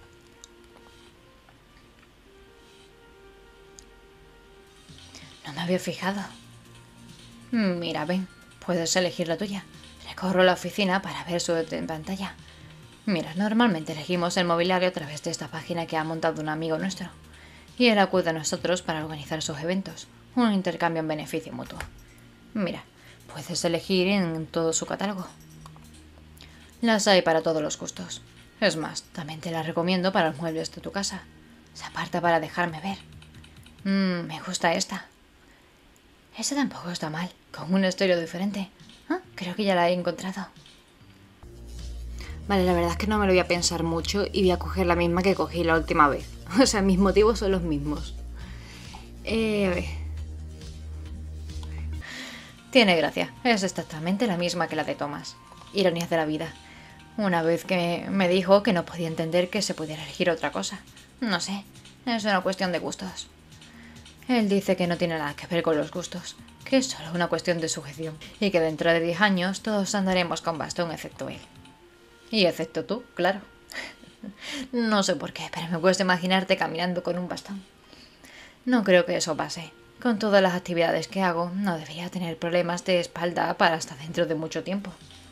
Speaker 1: No me había fijado. Mira, ven, puedes elegir la tuya. Recorro la oficina para ver su pantalla. Mira, normalmente elegimos el mobiliario a través de esta página que ha montado un amigo nuestro. Y él acude a nosotros para organizar sus eventos. Un intercambio en beneficio mutuo. Mira, puedes elegir en todo su catálogo. Las hay para todos los gustos. Es más, también te las recomiendo para los muebles de tu casa. Se aparta para dejarme ver. Me gusta esta. Esa tampoco está mal, con un estilo diferente. Creo que ya la he encontrado. Vale, la verdad es que no me lo voy a pensar mucho y voy a coger la misma que cogí la última vez. O sea, mis motivos son los mismos. A ver. Tiene gracia. Es exactamente la misma que la de Thomas. Ironías de la vida. Una vez que me dijo que no podía entender que se pudiera elegir otra cosa. No sé. Es una cuestión de gustos. Él dice que no tiene nada que ver con los gustos. Que es solo una cuestión de sujeción. Y que dentro de 10 años todos andaremos con bastón excepto él. Y excepto tú, claro. No sé por qué, pero me cuesta imaginarte caminando con un bastón. No creo que eso pase. Con todas las actividades que hago, no debería tener problemas de espalda para hasta dentro de mucho tiempo.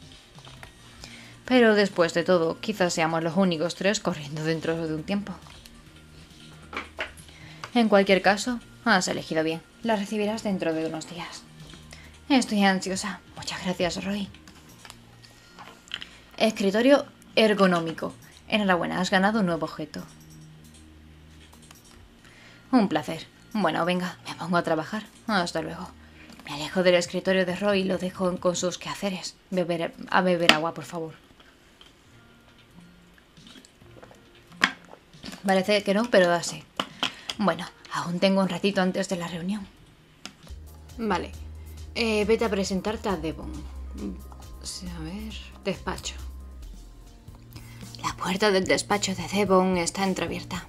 Speaker 1: Pero después de todo, quizás seamos los únicos 3 corriendo dentro de un tiempo. En cualquier caso, has elegido bien. La recibirás dentro de unos días. Estoy ansiosa. Muchas gracias, Roy. Escritorio ergonómico. Enhorabuena, has ganado un nuevo objeto. Un placer. Bueno, venga, me pongo a trabajar. Hasta luego. Me alejo del escritorio de Roy y lo dejo con sus quehaceres. A beber agua, por favor. Parece que no, pero da sí. Bueno, Aún tengo un ratito antes de la reunión. Vale. Vete a presentarte a Devon. A ver... Despacho. La puerta del despacho de Devon está entreabierta.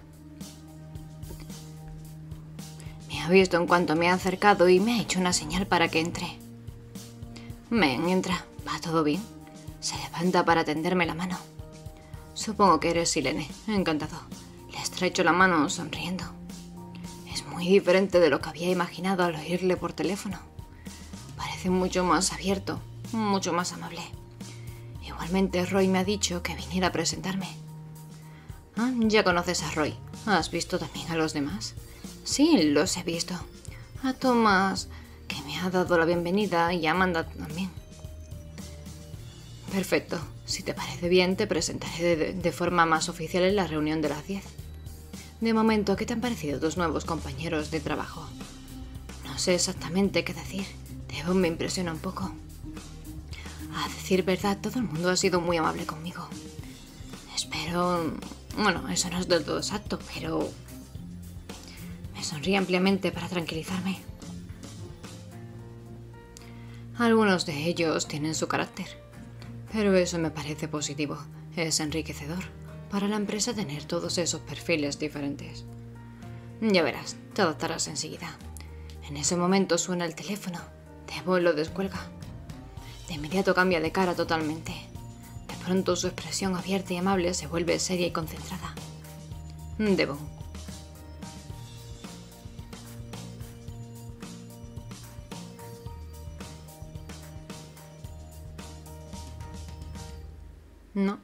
Speaker 1: Me ha visto en cuanto me ha acercado y me ha hecho una señal para que entre. Ven, entra. ¿Va todo bien? Se levanta para tenderme la mano. Supongo que eres Silene. Encantado. Le estrecho la mano sonriendo. Es muy diferente de lo que había imaginado al oírle por teléfono. Parece mucho más abierto, mucho más amable. Igualmente Roy me ha dicho que viniera a presentarme. Ah, ya conoces a Roy. ¿Has visto también a los demás? Sí, los he visto. A Thomas, que me ha dado la bienvenida, y a Amanda también. Perfecto. Si te parece bien, te presentaré de forma más oficial en la reunión de las 10. De momento, ¿qué te han parecido tus nuevos compañeros de trabajo? No sé exactamente qué decir. Devon me impresiona un poco. A decir verdad, todo el mundo ha sido muy amable conmigo. Espero... Bueno, eso no es del todo exacto, pero... Me sonríe ampliamente para tranquilizarme. Algunos de ellos tienen su carácter, pero eso me parece positivo. Es enriquecedor para la empresa tener todos esos perfiles diferentes. Ya verás, te adaptarás enseguida. En ese momento suena el teléfono. Devon lo descuelga. De inmediato cambia de cara totalmente. De pronto su expresión abierta y amable se vuelve seria y concentrada. Devon. No.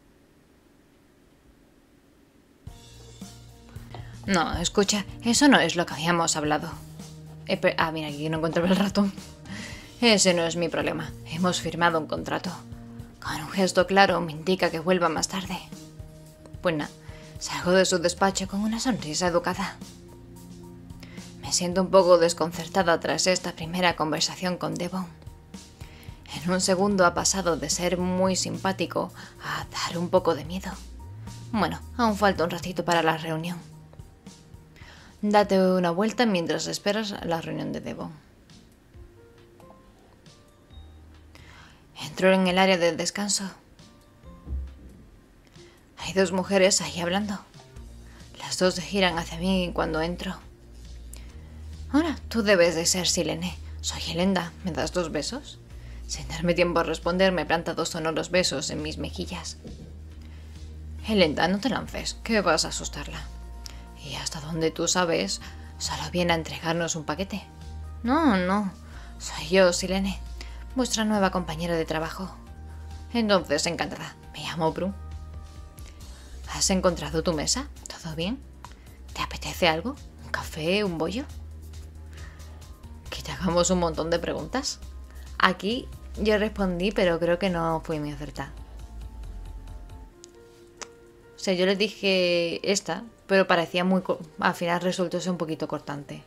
Speaker 1: No, escucha, eso no es lo que habíamos hablado. Mira, aquí no encontraba el ratón. Ese no es mi problema. Hemos firmado un contrato. Con un gesto claro me indica que vuelva más tarde. Pues nada, salgo de su despacho con una sonrisa educada. Me siento un poco desconcertada tras esta primera conversación con Devon. En un segundo ha pasado de ser muy simpático a dar un poco de miedo. Bueno, aún falta un ratito para la reunión. Date una vuelta mientras esperas la reunión de Devon. Entro en el área de descanso. Hay dos mujeres ahí hablando. Las dos se giran hacia mí cuando entro. Ahora, tú debes de ser Silene. Soy Elenda. ¿Me das 2 besos? Sin darme tiempo a responder, me planta 2 sonoros besos en mis mejillas. Elenda, no te lances, que vas a asustarla. Y hasta donde tú sabes, solo viene a entregarnos un paquete. No. Soy yo, Silene, vuestra nueva compañera de trabajo. Entonces, encantada. Me llamo Prue. ¿Has encontrado tu mesa? ¿Todo bien? ¿Te apetece algo? ¿Un café? ¿Un bollo? ¿Que te hagamos un montón de preguntas? Aquí yo respondí, pero creo que no fui muy acertada. O sea, yo les dije esta, pero parecía muy... Al final resultó ser un poquito cortante.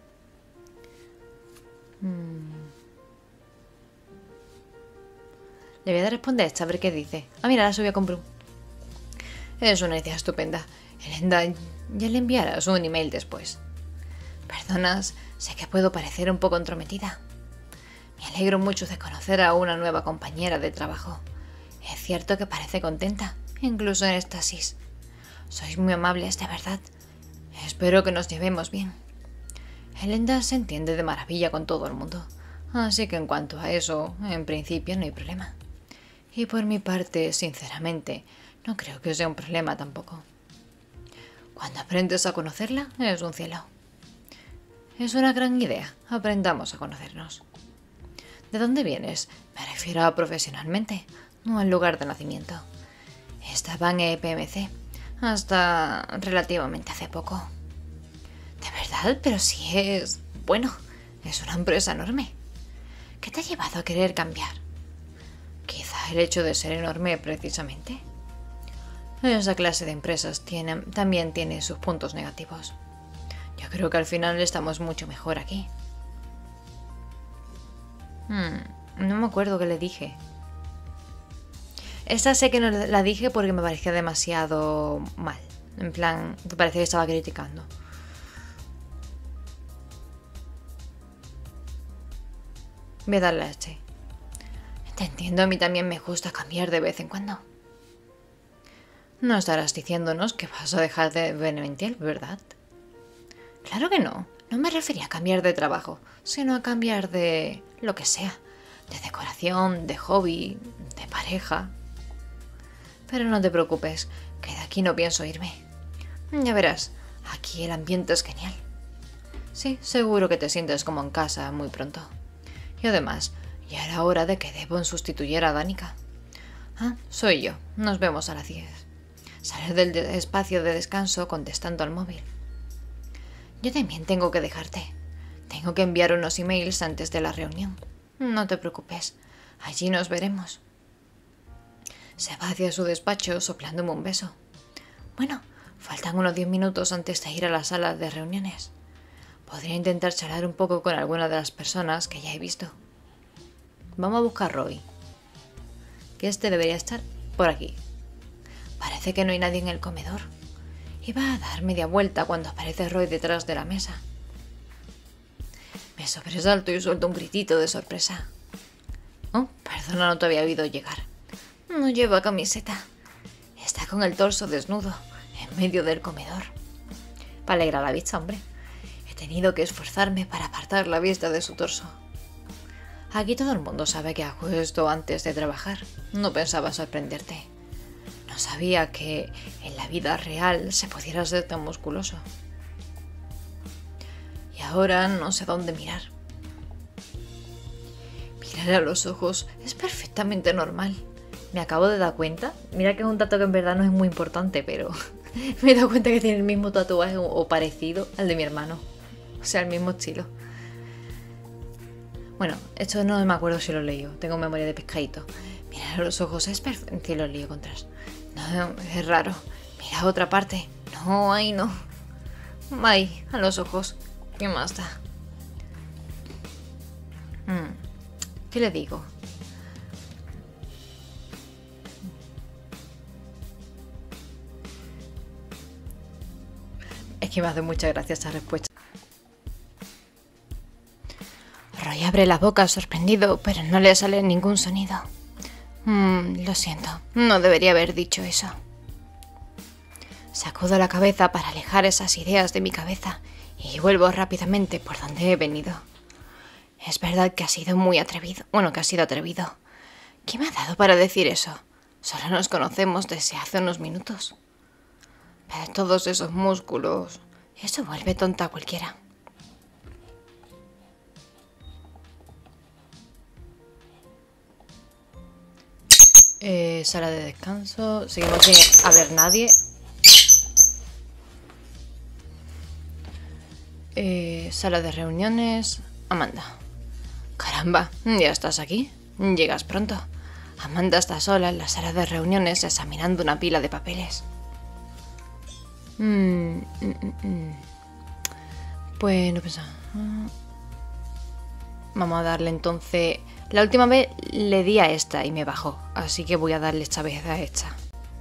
Speaker 1: Le voy a responder esta, a ver qué dice. Ah, mira, la subí a comprar. Es una idea estupenda. Elenda, ya le enviarás un email después. Perdonas, sé que puedo parecer un poco entrometida. Me alegro mucho de conocer a una nueva compañera de trabajo. Es cierto que parece contenta, incluso en éxtasis. Sois muy amables, de verdad. Espero que nos llevemos bien. Elenda se entiende de maravilla con todo el mundo, así que en cuanto a eso, en principio no hay problema. Y por mi parte, sinceramente, no creo que sea un problema tampoco. Cuando aprendes a conocerla, es un cielo. Es una gran idea, aprendamos a conocernos. ¿De dónde vienes? Me refiero a profesionalmente, no al lugar de nacimiento. Estaba en EPMC, hasta relativamente hace poco. ¿De verdad? Pero sí es... Bueno, es una empresa enorme. ¿Qué te ha llevado a querer cambiar? Quizá el hecho de ser enorme, precisamente. Esa clase de empresas también tiene sus puntos negativos. Yo creo que al final estamos mucho mejor aquí. No me acuerdo qué le dije. Esta sé que no la dije porque me parecía demasiado mal. En plan, me parecía que estaba criticando. Voy a darle a este. Te entiendo, a mí también me gusta cambiar de vez en cuando. No estarás diciéndonos que vas a dejar de Beneventiel, ¿verdad? Claro que no. No me refería a cambiar de trabajo, sino a cambiar de lo que sea. De decoración, de hobby, de pareja. Pero no te preocupes, que de aquí no pienso irme. Ya verás, aquí el ambiente es genial. Sí, seguro que te sientes como en casa muy pronto. Y además, ya era hora de que Devon sustituyera a Danica. Ah, soy yo. Nos vemos a las 10. Salir del espacio de descanso contestando al móvil. Yo también tengo que dejarte. Tengo que enviar unos emails antes de la reunión. No te preocupes. Allí nos veremos. Se va hacia su despacho soplándome un beso. Bueno, faltan unos 10 minutos antes de ir a la sala de reuniones. Podría intentar charlar un poco con alguna de las personas que ya he visto. Vamos a buscar a Roy. Que este debería estar por aquí. Parece que no hay nadie en el comedor. Iba a dar media vuelta cuando aparece Roy detrás de la mesa. Me sobresalto y suelto un gritito de sorpresa. Oh, perdona, no te había oído llegar. No lleva camiseta. Está con el torso desnudo, en medio del comedor. Para alegrar la vista, hombre. He tenido que esforzarme para apartar la vista de su torso. Aquí todo el mundo sabe que hago esto antes de trabajar. No pensaba sorprenderte. No sabía que en la vida real se pudiera ser tan musculoso. Y ahora no sé dónde mirar. Mirar a los ojos es perfectamente normal. Me acabo de dar cuenta. Mira que es un dato que en verdad no es muy importante, pero me he dado cuenta que tiene el mismo tatuaje o parecido al de mi hermano. O sea, el mismo estilo. Bueno, esto no me acuerdo si lo leí. Tengo memoria de pescadito. Mirar a los ojos es perfecto. Sí, lo lío contras. No, es raro. Mira a otra parte. No, ahí no. Ahí, a los ojos. ¿Qué más da? ¿Qué le digo? Es que me hace mucha gracia esta respuesta. Roy abre la boca sorprendido, pero no le sale ningún sonido. Lo siento, no debería haber dicho eso. Sacudo la cabeza para alejar esas ideas de mi cabeza y vuelvo rápidamente por donde he venido. Es verdad que ha sido muy atrevido. Bueno, que ha sido atrevido. ¿Qué me ha dado para decir eso? Solo nos conocemos desde hace unos minutos. Pero todos esos músculos... Eso vuelve tonta a cualquiera. Sala de descanso. Seguimos sin haber nadie. Sala de reuniones. Amanda. Caramba, ¿ya estás aquí? Llegas pronto. Amanda está sola en la sala de reuniones examinando una pila de papeles. Pues no pensaba. Vamos a darle entonces... La última vez le di a esta y me bajó, así que voy a darle esta vez a esta.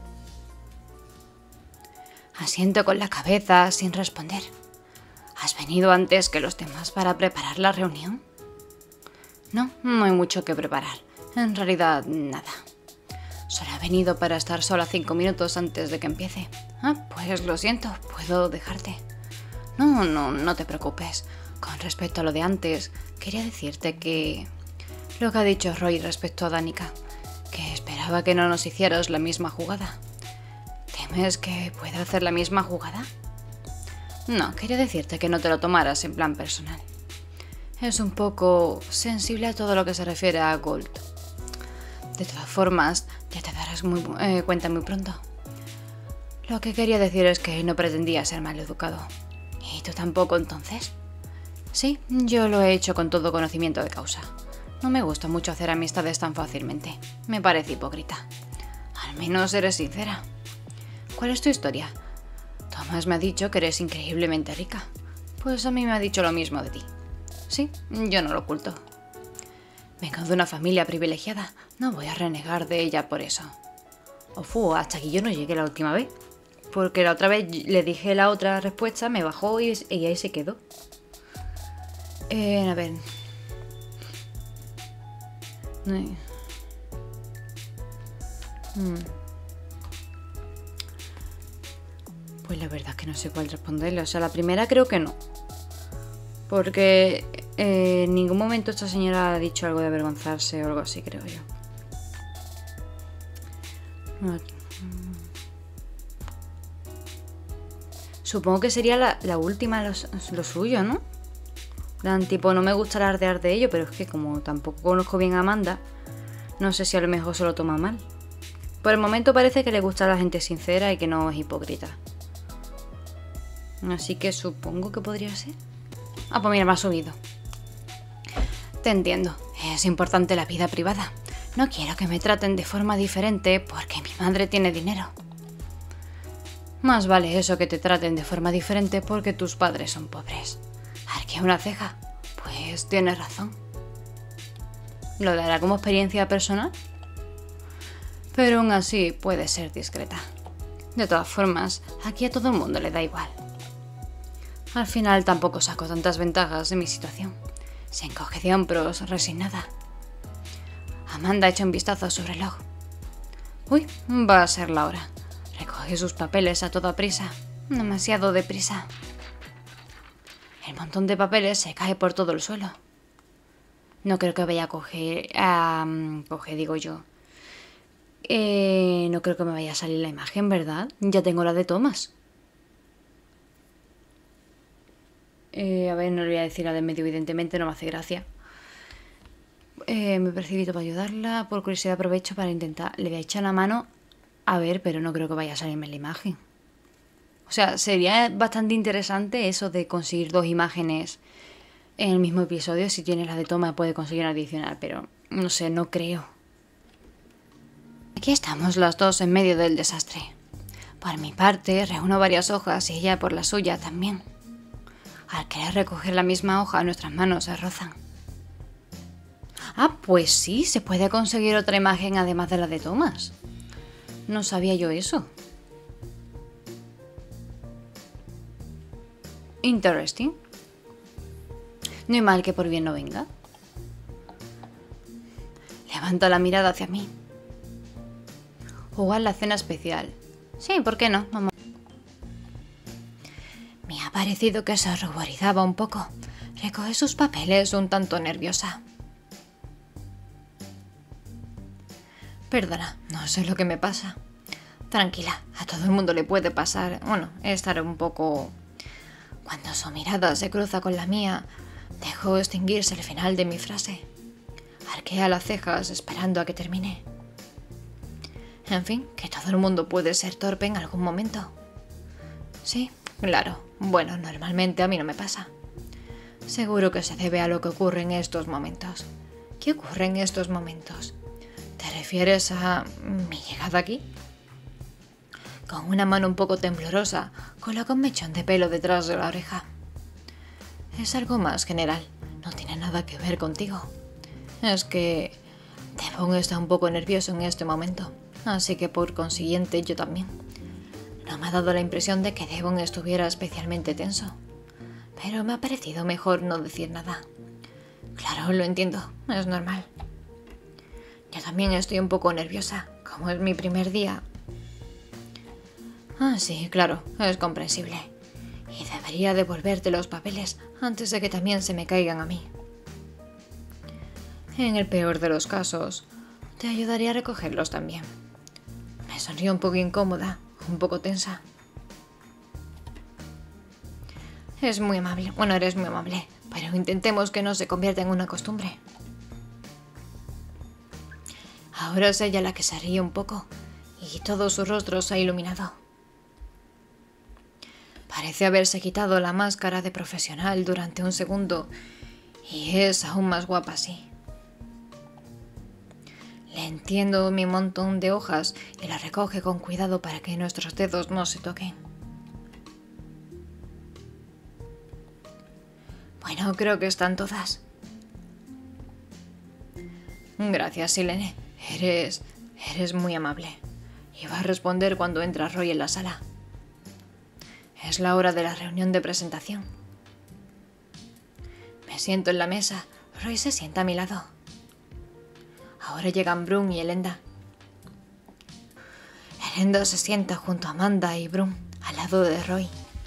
Speaker 1: Asiento con la cabeza sin responder. ¿Has venido antes que los demás para preparar la reunión? No, no hay mucho que preparar. En realidad, nada. Solo he venido para estar sola 5 minutos antes de que empiece. Ah, pues lo siento, puedo dejarte. No te preocupes. Con respecto a lo de antes, quería decirte que... Lo que ha dicho Roy respecto a Danica, que esperaba que no nos hicieras la misma jugada. ¿Temes que pueda hacer la misma jugada? No, quería decirte que no te lo tomaras en plan personal. Es un poco sensible a todo lo que se refiere a Gold. De todas formas, ya te darás cuenta muy pronto. Lo que quería decir es que no pretendía ser maleducado. ¿Y tú tampoco, entonces? Sí, yo lo he hecho con todo conocimiento de causa. No me gusta mucho hacer amistades tan fácilmente. Me parece hipócrita. Al menos eres sincera. ¿Cuál es tu historia? Tomás me ha dicho que eres increíblemente rica. Pues a mí me ha dicho lo mismo de ti. Sí, yo no lo oculto. Vengo de una familia privilegiada. No voy a renegar de ella por eso. Hasta aquí yo no llegué la última vez. Porque la otra vez le dije la otra respuesta, me bajó y ahí se quedó. A ver... Ay. Pues la verdad es que no sé cuál responderle. O sea, la primera creo que no. Porque en ningún momento esta señora ha dicho algo de avergonzarse o algo así, creo yo. Supongo que sería la última lo suyo, ¿no? Dan tipo, no me gusta alardear de ello, pero es que como tampoco conozco bien a Amanda, no sé si a lo mejor se lo toma mal. Por el momento parece que le gusta a la gente sincera y que no es hipócrita. Así que supongo que podría ser. Ah, pues mira, me ha subido. Te entiendo, es importante la vida privada. No quiero que me traten de forma diferente porque mi madre tiene dinero. Más vale eso que te traten de forma diferente porque tus padres son pobres. Arquea una ceja. Pues tienes razón. ¿Lo dará como experiencia personal? Pero aún así puede ser discreta. De todas formas, aquí a todo el mundo le da igual. Al final tampoco saco tantas ventajas de mi situación. Se encoge de hombros, resignada. Amanda echa un vistazo a su reloj. Uy, va a ser la hora. Recoge sus papeles a toda prisa. Demasiado deprisa. El montón de papeles se cae por todo el suelo. No creo que vaya a coger... digo yo. No creo que me vaya a salir la imagen, ¿verdad? Ya tengo la de Thomas. A ver, no le voy a decir la de medio, evidentemente, no me hace gracia. Me he precipitado para ayudarla. Por curiosidad aprovecho para intentar... Le voy a echar la mano. A ver, pero no creo que vaya a salirme la imagen. O sea, sería bastante interesante eso de conseguir dos imágenes en el mismo episodio. Si tienes la de Thomas puede conseguir una adicional, pero no sé, no creo. Aquí estamos las dos en medio del desastre. Por mi parte, reúno varias hojas y ella por la suya también. Al querer recoger la misma hoja, nuestras manos se rozan. Ah, pues sí, se puede conseguir otra imagen además de la de Thomas. No sabía yo eso. Interesting. No hay mal que por bien no venga. Levanta la mirada hacia mí. Jugar la cena especial. Sí, ¿por qué no? Vamos. Me ha parecido que se ruborizaba un poco. Recoge sus papeles un tanto nerviosa. Perdona, no sé lo que me pasa. Tranquila, a todo el mundo le puede pasar. Bueno, estar un poco... Cuando su mirada se cruza con la mía, dejo extinguirse el final de mi frase. Arquea las cejas esperando a que termine. En fin, que todo el mundo puede ser torpe en algún momento. Sí, claro. Bueno, normalmente a mí no me pasa. Seguro que se debe a lo que ocurre en estos momentos. ¿Qué ocurre en estos momentos? ¿Te refieres a mi llegada aquí? Con una mano un poco temblorosa, coloca un mechón de pelo detrás de la oreja. Es algo más general, no tiene nada que ver contigo. Es que Devon está un poco nervioso en este momento, así que por consiguiente yo también. No me ha dado la impresión de que Devon estuviera especialmente tenso, pero me ha parecido mejor no decir nada. Claro, lo entiendo, es normal. Yo también estoy un poco nerviosa, como es mi primer día. Ah, sí, claro, es comprensible. Y debería devolverte los papeles antes de que también se me caigan a mí. En el peor de los casos, te ayudaría a recogerlos también. Me sonrío un poco incómoda, un poco tensa. Es muy amable, bueno, eres muy amable, pero intentemos que no se convierta en una costumbre. Ahora es ella la que se ríe un poco, y todo su rostro se ha iluminado. Parece haberse quitado la máscara de profesional durante un segundo, y es aún más guapa así. Le entiendo mi montón de hojas y la recoge con cuidado para que nuestros dedos no se toquen. Bueno, creo que están todas. Gracias, Silene. Eres muy amable. Iba a responder cuando entra Roy en la sala. Es la hora de la reunión de presentación. Me siento en la mesa. Roy se sienta a mi lado. Ahora llegan Brun y Elenda. Elenda se sienta junto a Amanda y Brun, al lado de Roy.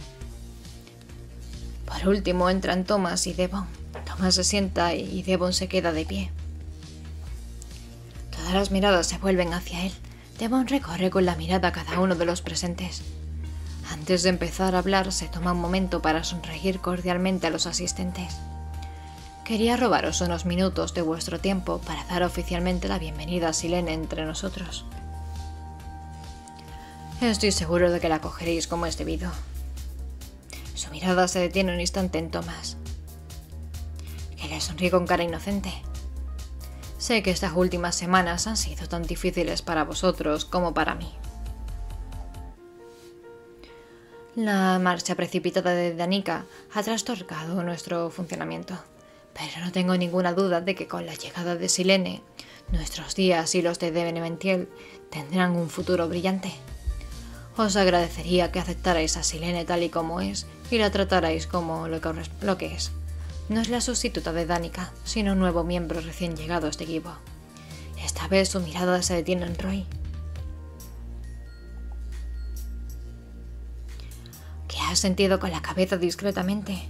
Speaker 1: Por último entran Thomas y Devon. Thomas se sienta y Devon se queda de pie. Todas las miradas se vuelven hacia él. Devon recorre con la mirada a cada uno de los presentes. Antes de empezar a hablar, se toma un momento para sonreír cordialmente a los asistentes. Quería robaros unos minutos de vuestro tiempo para dar oficialmente la bienvenida a Silene entre nosotros. Estoy seguro de que la cogeréis como es debido. Su mirada se detiene un instante en Thomas, que le sonríe con cara inocente. Sé que estas últimas semanas han sido tan difíciles para vosotros como para mí. La marcha precipitada de Danica ha trastocado nuestro funcionamiento, pero no tengo ninguna duda de que con la llegada de Silene, nuestros días y los de Beneventiel tendrán un futuro brillante. Os agradecería que aceptarais a Silene tal y como es y la tratarais como lo que es. No es la sustituta de Danica, sino un nuevo miembro recién llegado a este equipo. Esta vez su mirada se detiene en Roy. ¿Qué has sentido con la cabeza discretamente?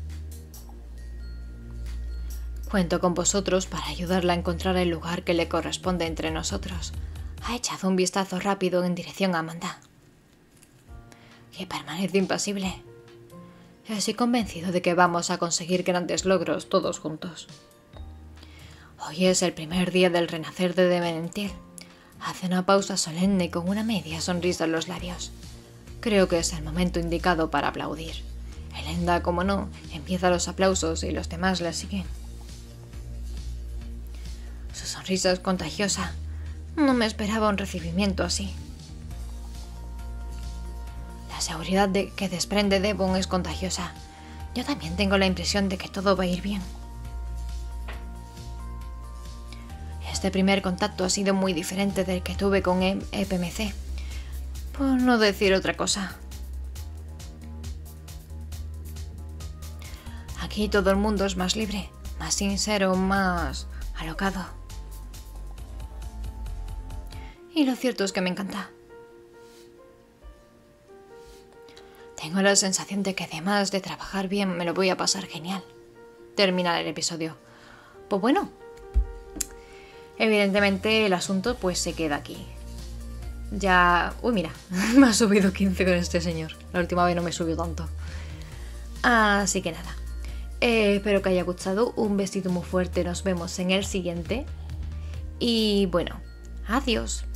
Speaker 1: Cuento con vosotros para ayudarla a encontrar el lugar que le corresponde entre nosotros. Ha echado un vistazo rápido en dirección a Amanda, que permanece impasible. Estoy convencido de que vamos a conseguir grandes logros todos juntos. Hoy es el primer día del renacer de Beneventiel. Hace una pausa solemne con una media sonrisa en los labios. Creo que es el momento indicado para aplaudir. Elenda, como no, empieza los aplausos y los demás la siguen. Su sonrisa es contagiosa. No me esperaba un recibimiento así. La seguridad que desprende Devon es contagiosa. Yo también tengo la impresión de que todo va a ir bien. Este primer contacto ha sido muy diferente del que tuve con EPMC, por no decir otra cosa. Aquí todo el mundo es más libre, más sincero, más alocado. Y lo cierto es que me encanta. Tengo la sensación de que además de trabajar bien me lo voy a pasar genial. Termina el episodio. Pues bueno, evidentemente el asunto pues se queda aquí. Ya... Uy, mira, me ha subido 15 con este señor. La última vez no me subió tanto. Así que nada. Espero que haya gustado. Un besito muy fuerte. Nos vemos en el siguiente. Y bueno, adiós.